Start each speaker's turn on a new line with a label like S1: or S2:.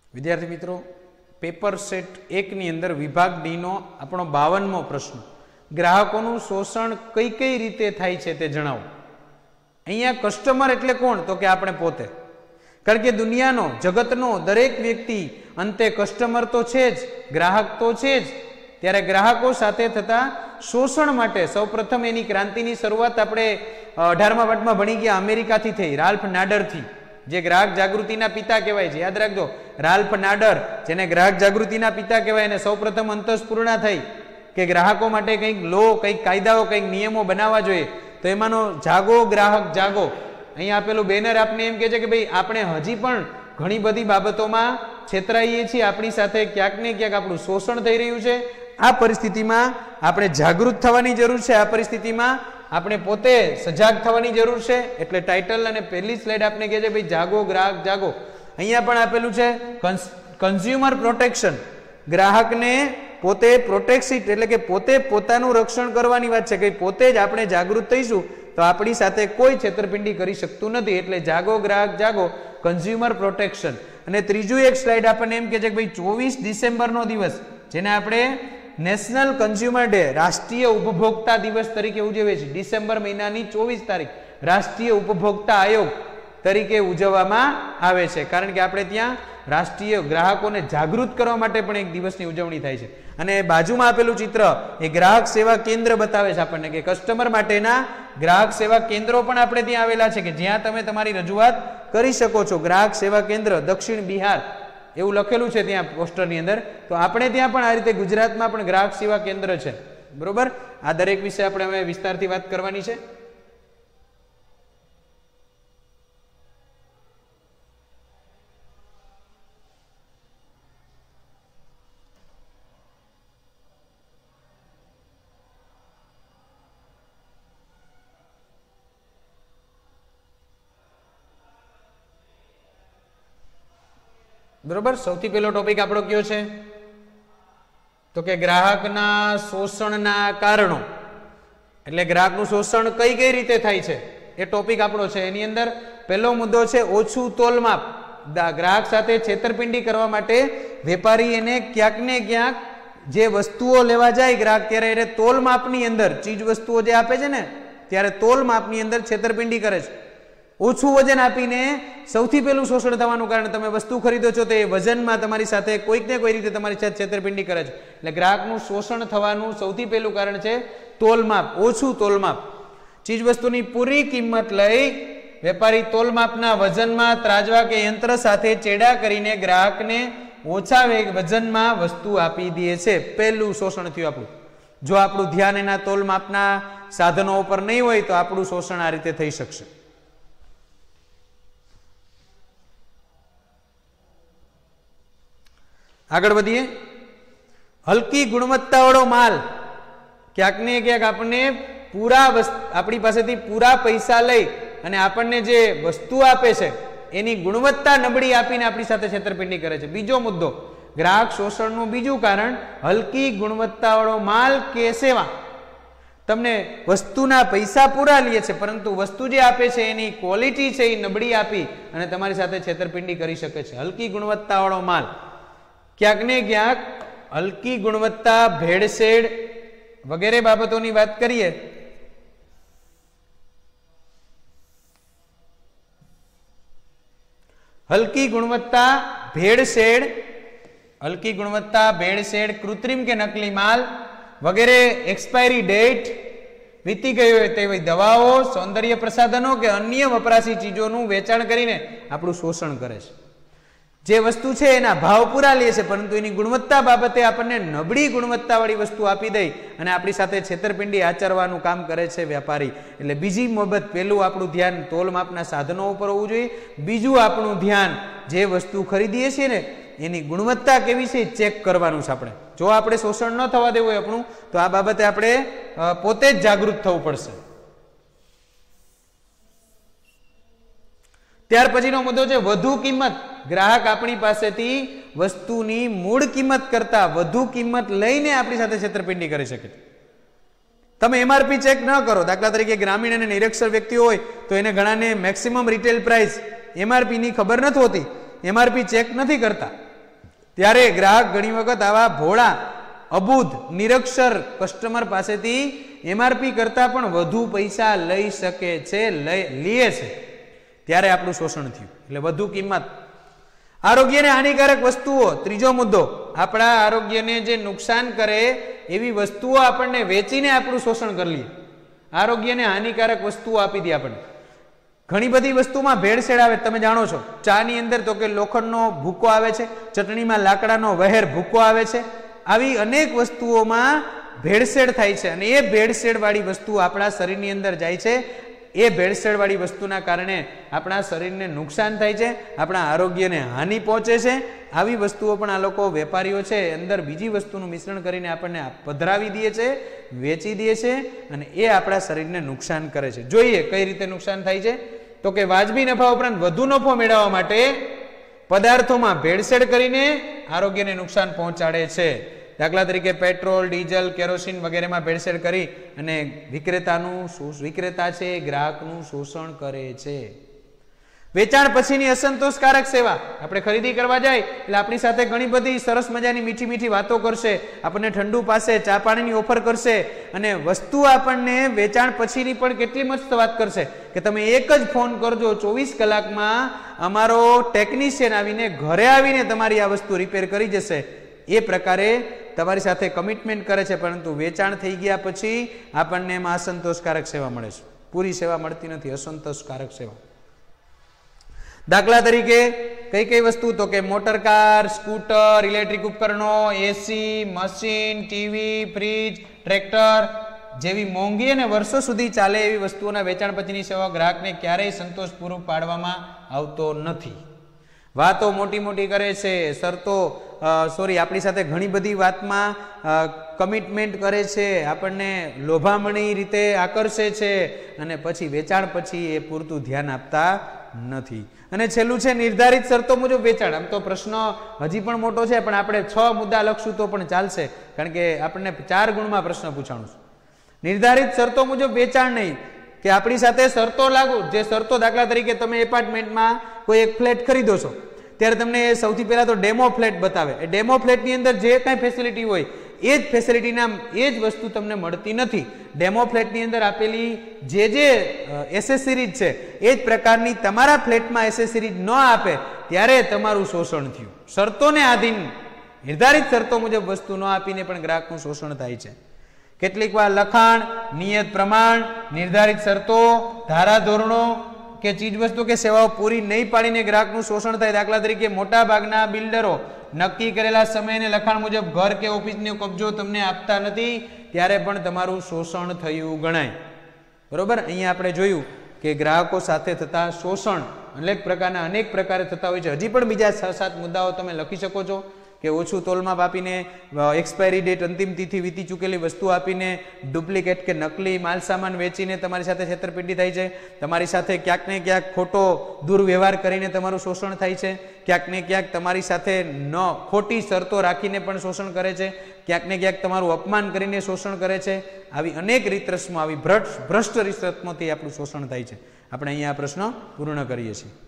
S1: विद्यार्थी मित्रों, paper set 1 नी अंदर विभाग डी नो आपणो 52मो प्रश्न ग्राहकोनुं शोषण कई कई रीते थाय छे ते जणावो। अहींया कस्टमर एटले कोण? तो के आपणे पोते, कारण के दुनियानो जगतनो दरेक व्यक्ति अंते कस्टमर तो छे ज, ग्राहक तो छे ज। त्यारे ग्राहको साथे थता शोषण माटे सौप्रथम एनी क्रांतिनी शरूआत आपणे 18मा पाठमां भणी गया अमेरिकाथी थई, राल्फ नाडरथी, जे ग्राहक जागृतिना पिता कहेवाय छे। याद राखजो, राल्फ नाडर जेने ग्राहक जागृतिना पिता कहेवाय ने सौप्रथम अंतस्फूर्णा थई के ग्राहको माटे कंईक लो, कंईक कायदाओ, कंईक नियमो बनाववा जोईए। तो एमानो जागो ग्राहक जागो, अहीं आपेलुं बेनर आपने एम कहे छे के भाई आपणे हजी पण घणी बधी बाबतोमां छेतराईए छीए, आपणी साथे क्यांक ने क्यांक आपणुं शोषण थई रह्युं छे। आ परिस्थितिमां आपणे जागृत थवानी जरूर छे। आ परिस्थितिमां આપણે પોતે સજાગ થવાની જરૂર છે। એટલે ટાઇટલ અને પહેલી સ્લાઇડ આપણે કહે છે ભાઈ જાગો ગ્રાહક જાગો। અહીંયા પણ આપેલું છે કન્ઝ્યુમર પ્રોટેક્શન, ગ્રાહકને પોતે પ્રોટેક્સિટ એટલે કે પોતે પોતાનું રક્ષણ કરવાની વાત છે કે પોતે જ આપણે જાગૃત થઈશું તો આપણી સાથે કોઈ છેતરપિંડી કરી શકતું નથી। એટલે જાગો ગ્રાહક જાગો, કન્ઝ્યુમર પ્રોટેક્શન। અને ત્રીજું એક સ્લાઇડ આપણને એમ કહે છે કે ભાઈ 24 ડિસેમ્બરનો દિવસ જેને આપણે नेशनल कंज्यूमर डे राष्ट्रीय उपभोक्ता दिवस तरीके उजवे छे। डिसेम्बर महीनानी 24 तारीख राष्ट्रीय उपभोक्ता आयोग तरीके उजववामां आवे छे, कारण के आपणे त्यां राष्ट्रीय ग्राहकोने जागृत करवा माटे पण एक दिवसनी उजवणी थाय छे। अने बाजुमां आपेलुं चित्र ए ग्राहक सेवा केंद्र बतावे छे आपणने के कस्टमर माटेना ग्राहक सेवा केंद्रो पण आपणे त्यां आवेला छे के ज्यां तमे तमारी रजूआत करी शको छो। ग्राहक सेवा केंद्र दक्षिण बिहार એવું લખેલું છે ત્યાં પોસ્ટરની અંદર। તો આપણે ત્યાં પણ આ રીતે ગુજરાતમાં પણ ગ્રાહક સેવા કેન્દ્ર છે, બરોબર। આ દરેક વિશે આપણે હવે વિસ્તારથી વાત કરવાની છે। बरोबर, सौथी पहलो टॉपिक आपणो कयो छे तो के ग्राहकना शोषणना कारणो, એટલે ગ્રાહકનું શોષણ કઈ કઈ રીતે થાય છે એ ટોપિક આપણો છે। એની અંદર પહેલો મુદ્દો છે ઓછું તોલમાપ। ગ્રાહક સાથે છેતરપિંડી કરવા માટે વેપારી એને ક્યાંક ને ક્યાંક જે વસ્તુઓ લેવા જાય ગ્રાહક ત્યારે એને તોલમાપની અંદર ચીજ વસ્તુઓ જે આપે છે ને ત્યારે તોલમાપની અંદર છેતરપિંડી કરે છે। ઓછું વજન આપીને સૌથી પહેલું શોષણ થવાનું કારણ તમે વસ્તુ ખરીદો છો તો એ વજનમાં તમારી સાથે કોઈક ને કોઈ રીતે તમારી સાથે છેતરપિંડી કરે છે। એટલે ગ્રાહકનું શોષણ થવાનું સૌથી પહેલું કારણ છે તોલમાપ, ઓછું તોલમાપ। ચીજ વસ્તુની પૂરી કિંમત લઈ વેપારી તોલમાપના વજનમાં ત્રાજવા કે યંત્ર સાથે ચેડા કરીને ગ્રાહકને ઓછા વજનમાં વસ્તુ આપી દે છે। પહેલું શોષણ થયું આપણું। જો આપણું ધ્યાન એના તોલમાપના સાધનો ઉપર નહીં હોય તો આપણું શોષણ આ રીતે થઈ શકશે। આગળ વધીએ। હલકી ગુણવત્તાવાળો માલ, ક્યાંક ને ક્યાંક આપણને પૂરા આપણી પાસેથી પૂરા પૈસા લઈ અને આપણને જે વસ્તુ આપે છે એની ગુણવત્તા નબળી આપીને આપણી સાથે છેતરપિંડી કરે છે। બીજો મુદ્દો ગ્રાહક શોષણનું બીજું કારણ હલકી ગુણવત્તાવાળો માલ કે સેવા। તમને વસ્તુના પૈસા પૂરા લે છે પરંતુ વસ્તુ જે આપે છે એની ક્વોલિટી છે એ નબળી આપી અને તમારી સાથે છેતરપિંડી કરી શકે છે। હલકી ગુણવત્તાવાળો માલ, ક્યાંક ને ક્યાંક હલકી ગુણવત્તા, ભેળસેળ વગેરે બાબતોની વાત કરીએ હલકી ગુણવત્તા, ભેળસેળ, કૃત્રિમ કે નકલી માલ વગેરે, એક્સપાયરી ડેટ વીતી ગઈ હોય તેવી દવાઓ, સૌંદર્ય પ્રસાધનો કે અન્ય વપરાશી ચીજોનું વેચાણ કરીને આપણું શોષણ કરે છે। જે વસ્તુ છે એના ભાવ પૂરા લે છે પરંતુ એની ગુણવત્તા બાબતે આપણને નબળી ગુણવત્તાવાળી વસ્તુ આપી દઈ અને આપણી સાથે છેતરપિંડી આચરવાનું કામ કરે છે વેપારી। એટલે બીજી બાબત, પહેલું આપણું ધ્યાન તોલમાપના સાધનો ઉપર હોવું જોઈએ। બીજું આપણું ધ્યાન જે વસ્તુ ખરીદીએ છીએ ને એની ગુણવત્તા કેવી છે ચેક કરવાનું છે આપણે। જો આપણે શોષણ ન થવા દેવું હોય આપણું તો આ બાબતે આપણે પોતે જ જાગૃત થવું પડશે। ત્યાર પછીનો મુદ્દો છે વધુ કિંમત। ગ્રાહક આપણી પાસેથી વસ્તુની મૂળ કિંમત કરતા વધુ કિંમત લઈને આપણી સાથે છેતરપિંડી કરી શકે છે। તમે એમઆરપી ચેક ન કરો, દાખલા તરીકે ગ્રામીણ અને નિરક્ષર વ્યક્તિઓ હોય તો એને ઘણાને મેક્સિમમ રિટેલ પ્રાઇસ એમઆરપી ની ખબર નથી હોતી, એમઆરપી ચેક નથી કરતા। ત્યારે ગ્રાહક ઘણી વખત આવા ભોળા અબુધ નિરક્ષર કસ્ટમર પાસેથી એમઆરપી કરતા પણ વધુ પૈસા લઈ શકે છે, લે છે, ત્યારે આપણું શોષણ થયું. એટલે વધુ કિંમત. આરોગ્યને હાનિકારક વસ્તુઓ, ત્રીજો મુદ્દો, આપણા આરોગ્યને જે નુકસાન કરે એવી વસ્તુઓ આપણને વેચીને આપણું શોષણ કરી લઈએ. આરોગ્યને હાનિકારક વસ્તુઓ આપી દે આપણને. ઘણી બધી વસ્તુમાં ભેળસેળ આવે, તમે જાણો છો. ચા ની અંદર તો કે લોખંડનો ભૂકો આવે છે, ચટણીમાં લાકડાનો વહેર ભૂકો આવે છે. આવી અનેક વસ્તુઓમાં ભેળસેળ થાય છે અને એ ભેળસેળ વાળી વસ્તુ આપણા શરીરની અંદર જાય છે. એ ભેળસેળ વાળી વસ્તુના કારણે આપણા શરીરને નુકસાન થાય છે, આપણા આરોગ્યને હાનિ પહોંચે છે. આવી વસ્તુઓ પણ આ લોકો વેપારીઓ છે અંદર બીજી વસ્તુનું મિશ્રણ કરીને આપણને પધરાવી દે છે, વેચી દે છે અને એ આપણા શરીરને નુકસાન કરે છે. જોઈએ કઈ રીતે નુકસાન થાય છે. તો કે વાજબી નફા ઉપરાંત વધુ નફો મેળવવા માટે પદાર્થોમાં ભેળસેળ કરીને આરોગ્યને નુકસાન પહોંચાડે છે. દાખલા તરીકે પેટ્રોલ, ડીઝલ, કેરોસીન વગેરેમાં ભેળસેળ કરી અને વિક્રેતા છે ગ્રાહકનું શોષણ કરે છે. વેચાણ પછીની અસંતોષકારક સેવા. આપણે ખરીદી કરવા જાય એટલે આપણી સાથે ઘણી બધી સરસ મજાની મીઠી મીઠી વાતો કરશે, આપણને ઠંડુ પાસે ચા પાણીની ઓફર કરશે અને વસ્તુ આપણને વેચાણ પછીની પણ કેટલી મસ્ત વાત કરશે કે તમે એક જ ફોન કરજો, 24 કલાકમાં અમારો ટેકનિશિયન આવીને ઘરે આવીને તમારી આ વસ્તુ રિપેર કરી જશે. એ પ્રકારે તમારી સાથે કમિટમેન્ટ કરે છે, પરંતુ વેચાણ થઈ ગયા પછી આપણને એમાં અસંતોષકારક સેવા મળે છે. પૂરી સેવા મળતી નથી, અસંતોષકારક સેવા. દાખલા તરીકે કઈ કઈ વસ્તુ, તો કે મોટર કાર, સ્કૂટર, ઇલેક્ટ્રિક ઉપકરણો, AC, machine, TV, fridge, tractor જેવી મોંઘી અને વર્ષો સુધી ચાલે એવી વસ્તુઓના વેચાણ પછીની સેવા ગ્રાહકને ક્યારેય સંતોષ પૂરો પાડવામાં આવતો નથી. વાતો મોટી મોટી કરે છે, આપણી સાથે ઘણી બધી વાતમાં કમિટમેન્ટ કરે છે, આપણને લોભામણી રીતે આકર્ષે છે અને પછી વેચાણ પછી એ પૂરતું ધ્યાન આપતા નથી. અને છેલ્લું છે નિર્ધારિત શરતો મુજબ વેચાણ. આમ તો પ્રશ્ન હજી પણ મોટો છે, પણ આપણે 6 મુદ્દા લખશું તો પણ ચાલશે, કારણ કે આપણને 4 ગુણમાં પ્રશ્ન પૂછાણું છે. નિર્ધારિત શરતો મુજબ વેચાણ નહીં, કે આપણી સાથે શરતો લાગુ. જે શરતો, દાખલા તરીકે તમે એપાર્ટમેન્ટમાં કોઈ એક ફ્લેટ ખરીદો છો ત્યારે તમને સૌથી પહેલા તો ડેમો ફ્લેટ બતાવે. એ ડેમો ફ્લેટની અંદર જે કાંઈ ફેસિલિટી હોય એ જ ફેસિલિટીના એ જ વસ્તુ તમને મળતી નથી. ડેમો ફ્લેટની અંદર આપેલી જે એસેસરીઝ છે એ જ પ્રકારની તમારા ફ્લેટમાં એસેસરીઝ ન આપે ત્યારે તમારું શોષણ થયું. શરતોને આધીન નિર્ધારિત શરતો મુજબ વસ્તુ ન આપીને પણ ગ્રાહકનું શોષણ થાય છે. કેટલીક વાર લખાણ, નિયત પ્રમાણ, નિર્ધારિત શરતો, ધારાધોરણો કે ચીજવસ્તુ કે સેવાઓ પૂરી નહીં પાડીને ગ્રાહકનું શોષણ થાય. દાખલા તરીકે મોટા ભાગના બિલ્ડરો નક્કી કરેલા સમયને લખાણ મુજબ ઘર કે ઓફિસનો કબજો તમને આપતા નથી, ત્યારે પણ તમારું શોષણ થયું ગણાય. બરોબર. અહીંયા આપણે જોયું કે ગ્રાહકો સાથે થતા શોષણ અનેક પ્રકારે થતા હોય છે. હજી પણ બીજા 6-7 મુદ્દાઓ તમે લખી શકો છો કે ઓછું તોલમાપ આપીને, એક્સપાયરી ડેટ અંતિમ તિથિ વીતી ચૂકેલી વસ્તુ આપીને, ડુપ્લિકેટ કે નકલી માલ સામાન વેચીને તમારી સાથે છેતરપિંડી થાય છે, તમારી સાથે ક્યાંક ને ક્યાંક ખોટો દુર્વ્યવહાર કરીને તમારું શોષણ થાય છે, ક્યાંક ને ક્યાંક તમારી સાથે ખોટી શરતો રાખીને પણ શોષણ કરે છે, ક્યાંક ને ક્યાંક તમારું અપમાન કરીને શોષણ કરે છે. આવી અનેક રીત રસ્મો, આવી ભ્રષ્ટ રીત રસ્મોથી આપણું શોષણ થાય છે. આપણે અહીંયા આ પ્રશ્ન પૂર્ણ કરીએ છીએ.